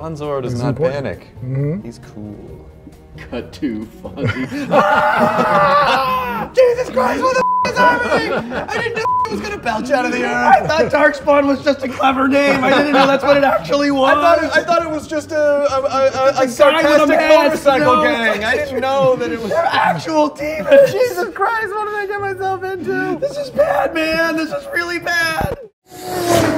Fonzor does not panic. He's cool. Cut to Fonzie. Jesus Christ, what the is happening? I didn't know it was gonna belch out of the earth. I thought Darkspawn was just a clever name. I didn't know that's what it actually was. I thought it was just a sarcastic motorcycle gang. I didn't know that it was... They're actual demons. Jesus Christ, what did I get myself into? This is bad, man. This is really bad.